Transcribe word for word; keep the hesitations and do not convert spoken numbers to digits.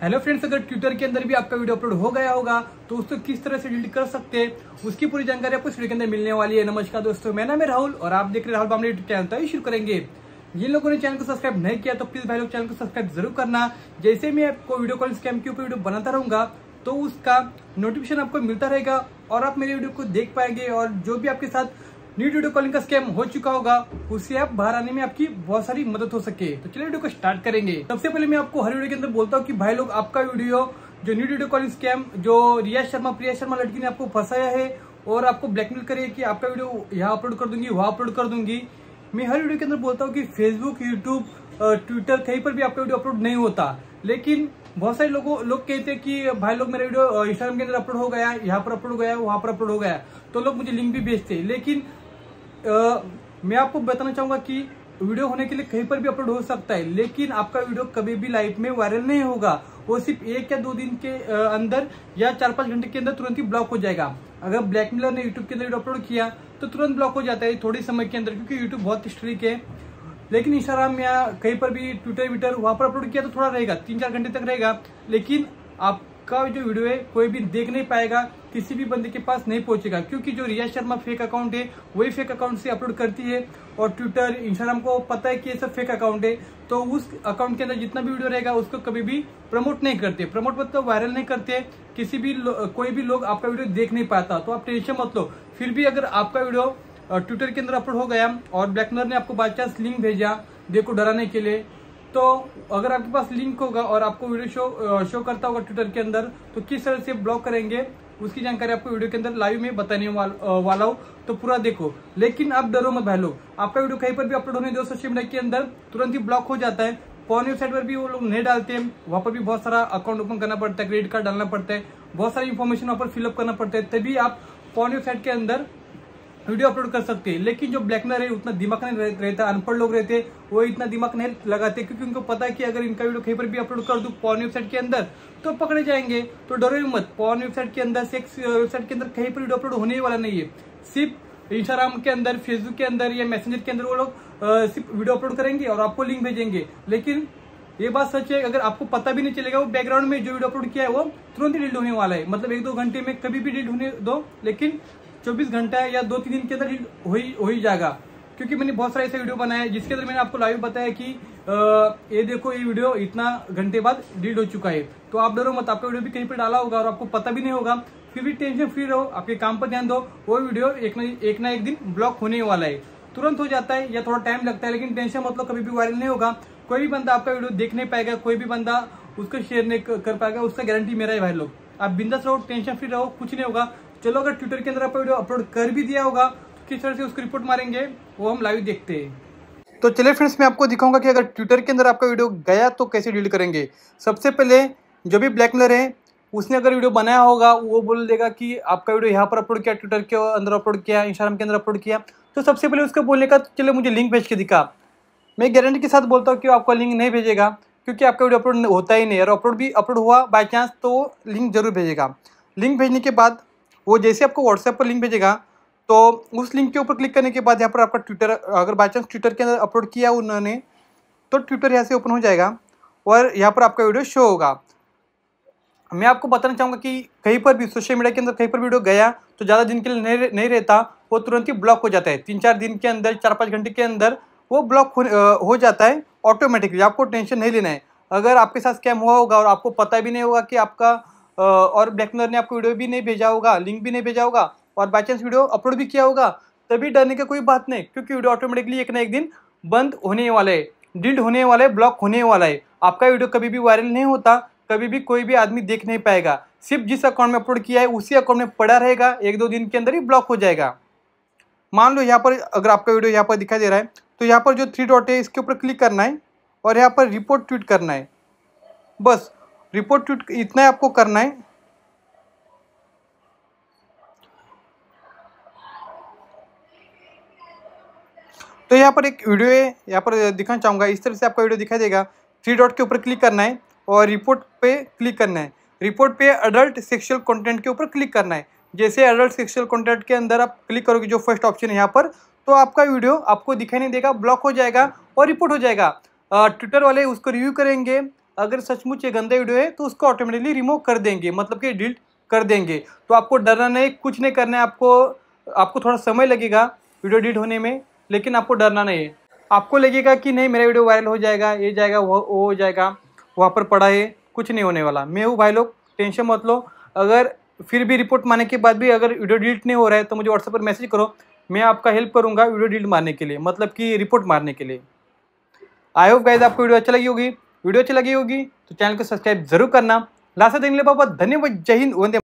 Hello friends, अगर Twitter के अंदर भी आपका वीडियो अपलोड हो गया होगा तो उसको किस तरह से डिलीट कर सकते हैं उसकी पूरी जानकारी आपको इस वीडियो के अंदर मिलने वाली है। नमस्कार दोस्तों, मेरा नाम है राहुल और आप देख रहे हैं राहुल बामले यूट्यूब चैनल। तो शुरू करेंगे। जिन लोगों ने चैनल को सब्सक्राइब नहीं किया तो प्लीज भाई लोग चैनल को सब्सक्राइब जरूर करना। जैसे मैं आपको वीडियो कॉल स्कैम के ऊपर वीडियो बनाता रहूंगा तो उसका नोटिफिकेशन आपको मिलता रहेगा और आप मेरे वीडियो को देख पाएंगे। और जो भी आपके साथ न्यू वीडियो कॉलिंग का स्कैम हो चुका होगा उससे आप बाहर आने में आपकी बहुत सारी मदद हो सके। तो चलिए वीडियो को स्टार्ट करेंगे। सबसे पहले मैं आपको हर वीडियो के अंदर बोलता हूँ कि भाई लोग आपका वीडियो जो न्यू वीडियो कॉलिंग स्कैम जो रिया शर्मा प्रिया शर्मा लड़की ने आपको फंसाया है और आपको ब्लैकमेल करे कि आपका वीडियो यहाँ अपलोड कर दूंगी वहां अपलोड कर दूंगी। मैं हर वीडियो के अंदर बोलता हूँ कि फेसबुक, यूट्यूब, ट्विटर कहीं पर भी आपका वीडियो अपलोड नहीं होता। लेकिन बहुत सारे लोगों लोग कहते हैं कि भाई लोग मेरा वीडियो इंस्टाग्राम के अंदर अपलोड हो गया, यहाँ पर अपलोड हो गया, वहां पर अपलोड हो गया, तो लोग मुझे लिंक भी भेजते हैं। लेकिन आ, मैं आपको बताना चाहूंगा कि वीडियो होने के लिए कहीं पर भी अपलोड हो सकता है, लेकिन आपका वीडियो कभी भी लाइफ में वायरल नहीं होगा। वो सिर्फ एक या दो दिन के अंदर या चार पांच घंटे के अंदर तुरंत ही ब्लॉक हो जाएगा। अगर ब्लैकमेलर ने यूट्यूब के अंदर वीडियो अपलोड किया तो तुरंत ब्लॉक हो जाता है थोड़ी समय के अंदर, क्योंकि यूट्यूब बहुत स्ट्रिक्ट है। लेकिन इंस्टाग्राम या कहीं पर भी ट्विटर विटर वहां पर अपलोड किया तो थोड़ा रहेगा, तीन चार घंटे तक रहेगा। लेकिन आपका जो वीडियो है कोई भी देख नहीं पाएगा, किसी भी बंदे के पास नहीं पहुंचेगा, क्योंकि जो रिया शर्मा फेक अकाउंट है वही फेक अकाउंट से अपलोड करती है और ट्विटर इंस्टाग्राम को पता है कि ये सब फेक अकाउंट है। तो उस अकाउंट के अंदर जितना भी वीडियो रहेगा उसको कभी भी प्रमोट नहीं करते। प्रमोट मतलब वायरल नहीं करते, किसी भी कोई भी लोग आपका वीडियो देख नहीं पाता। तो आप टेंशन मत लो। फिर भी अगर आपका वीडियो ट्विटर के अंदर अपलोड हो गया और ब्लैकमेलर ने आपको बाई चांस लिंक भेजा देखो डराने के लिए, तो अगर आपके पास लिंक होगा और आपको वीडियो शो शो करता होगा ट्विटर के अंदर तो किस तरह से ब्लॉक करेंगे उसकी जानकारी आपको वीडियो के अंदर लाइव में बताने वाल, वाला हो, तो पूरा देखो। लेकिन आप डरो मत भाई लोग, आपका वीडियो कहीं पर भी अपलोड होने दो सोशल मीडिया के अंदर तुरंत ही ब्लॉक हो जाता है। पॉर्न वेबसाइट पर भी वो लोग नहीं डालते हैं, वहां पर भी बहुत सारा अकाउंट ओपन करना पड़ता है, क्रेडिट कार्ड डालना पड़ता है, बहुत सारी इन्फॉर्मेशन वहां पर फिलअप करना पड़ता है, तभी आप पॉर्न वेबसाइट के अंदर वीडियो अपलोड कर सकते हैं। लेकिन जो ब्लैकमेलर है उतना दिमाग नहीं रहता, अनपढ़ लोग रहते वो इतना दिमाग नहीं लगाते, क्योंकि उनको पता है कि अगर इनका वीडियो कहीं पर भी अपलोड कर दूं पॉर्न वेबसाइट के अंदर तो पकड़े जाएंगे। तो डरो मत, पॉर्न वेबसाइट के अंदर, सेक्स वेबसाइट के अंदर कहीं पर वीडियो अपलोड होने वाला नहीं है। सिर्फ इंस्टाग्राम के अंदर, फेसबुक के अंदर या मैसेंजर के अंदर वो लोग सिर्फ वीडियो अपलोड करेंगे और आपको लिंक भेजेंगे। लेकिन ये बात सच है, अगर आपको पता भी नहीं चलेगा वो बैकग्राउंड में जो वीडियो अपलोड किया है वो तुरंत ही डिलीट होने वाला है। मतलब एक दो घंटे में कभी भी डिलीट होने दो, लेकिन चौबीस घंटा या दो तीन दिन के अंदर हो ही हो ही जाएगा। क्योंकि मैंने बहुत सारे ऐसे वीडियो बनाए हैं जिसके अंदर मैंने आपको लाइव बताया कि आ, ये देखो ये वीडियो इतना घंटे बाद डिलीट हो चुका है। तो आप डरो मत, आपका वीडियो भी कहीं पर डाला होगा और आपको पता भी नहीं होगा, फिर भी टेंशन फ्री रहो, आपके काम पर ध्यान दो। वो वीडियो एक ना एक ना एक दिन ब्लॉक होने वाला है। तुरंत हो जाता है या थोड़ा टाइम लगता है, लेकिन टेंशन मतलब कभी भी वायरल नहीं होगा। कोई भी बंदा आपका वीडियो देख नहीं पाएगा, कोई भी बंदा उसको शेयर नहीं कर पाएगा, उसका गारंटी मेरा है भाई लोग। आप बिंदास रहो, टेंशन फ्री रहो, कुछ नहीं होगा। चलो, अगर ट्विटर के अंदर आप वीडियो अपलोड कर भी दिया होगा तो किस तरह से उसको रिपोर्ट मारेंगे वो हम लाइव देखते हैं। तो चलिए फ्रेंड्स, मैं आपको दिखाऊंगा कि अगर ट्विटर के अंदर आपका वीडियो गया तो कैसे डिलीट करेंगे। सबसे पहले जो भी ब्लैकमेलर है उसने अगर वीडियो बनाया होगा वो बोल देगा कि आपका वीडियो यहाँ पर अपलोड किया, ट्विटर के अंदर अपलोड किया, इंस्टाग्राम के अंदर अपलोड किया, तो सबसे पहले उसको बोलने का चलो मुझे लिंक भेज के दिखा। मैं गारंटी के साथ बोलता हूँ कि आपका लिंक नहीं भेजेगा, क्योंकि आपका वीडियो अपलोड होता ही नहीं। और अपलोड भी अपलोड हुआ बाई चांस तो लिंक जरूर भेजेगा। लिंक भेजने के बाद वो जैसे आपको व्हाट्सएप पर लिंक भेजेगा तो उस लिंक के ऊपर क्लिक करने के बाद यहाँ पर आपका ट्विटर, अगर बाई चांस ट्विटर के अंदर अपलोड किया उन्होंने तो ट्विटर यहाँ से ओपन हो जाएगा और यहाँ पर आपका वीडियो शो होगा। मैं आपको बताना चाहूँगा कि कहीं पर भी सोशल मीडिया के अंदर कहीं पर वीडियो गया तो ज़्यादा दिन के लिए नहीं नहीं रहता, वो तुरंत ही ब्लॉक हो जाता है। तीन चार दिन के अंदर, चार पाँच घंटे के अंदर वो ब्लॉक हो, हो जाता है ऑटोमेटिकली। आपको टेंशन नहीं लेना है। अगर आपके साथ स्कैम हुआ होगा और आपको पता भी नहीं होगा कि आपका और ब्लैकमेलर ने आपको वीडियो भी नहीं भेजा होगा, लिंक भी नहीं भेजा होगा और बाई चांस वीडियो अपलोड भी किया होगा, तभी डरने का कोई बात नहीं, क्योंकि वीडियो ऑटोमेटिकली एक ना एक दिन बंद होने वाला है, डिलीट होने वाला है, ब्लॉक होने वाला है। आपका वीडियो कभी भी वायरल नहीं होता, कभी भी कोई भी आदमी देख नहीं पाएगा। सिर्फ जिस अकाउंट में अपलोड किया है उसी अकाउंट में पड़ा रहेगा, एक दो दिन के अंदर ही ब्लॉक हो जाएगा। मान लो यहाँ पर अगर आपका वीडियो यहाँ पर दिखाई दे रहा है तो यहाँ पर जो थ्री डॉट है इसके ऊपर क्लिक करना है और यहाँ पर रिपोर्ट ट्वीट करना है। बस रिपोर्ट ट्वीट इतना ही आपको करना है। तो यहाँ पर एक वीडियो है, यहाँ पर दिखाना चाहूँगा, इस तरह से आपका वीडियो दिखाई देगा। थ्री डॉट के ऊपर क्लिक करना है और रिपोर्ट पे क्लिक करना है। रिपोर्ट पे अडल्ट सेक्सुअल कंटेंट के ऊपर क्लिक करना है। जैसे एडल्ट सेक्सुअल कंटेंट के अंदर आप क्लिक करोगे, जो फर्स्ट ऑप्शन है यहाँ पर, तो आपका वीडियो आपको दिखाई नहीं देगा, ब्लॉक हो जाएगा और रिपोर्ट हो जाएगा। ट्विटर वाले उसको रिव्यू करेंगे अगर सचमुच ये गंदा वीडियो है तो उसको ऑटोमेटिकली रिमूव कर देंगे, मतलब कि डिलीट कर देंगे। तो आपको डरना नहीं, कुछ नहीं करना है आपको। आपको थोड़ा समय लगेगा वीडियो डिलीट होने में, लेकिन आपको डरना नहीं है। आपको लगेगा कि नहीं मेरा वीडियो वायरल हो जाएगा, ये जाएगा, वो वो हो जाएगा, वहाँ पर पड़ा है, कुछ नहीं होने वाला। मैं हूँ भाई लोग, टेंशन मत लो। अगर फिर भी रिपोर्ट मारने के बाद भी अगर वीडियो डिलीट नहीं हो रहा है तो मुझे व्हाट्सएप पर मैसेज करो, मैं आपका हेल्प करूँगा वीडियो डिलीट मारने के लिए, मतलब कि रिपोर्ट मारने के लिए। आई होप गाइस आपको वीडियो अच्छा लगी होगी। वीडियो अच्छी लगी होगी तो चैनल को सब्सक्राइब जरूर करना। लास्ट देखने के लिए बहुत बहुत धन्यवाद। जय हिंद, वंदे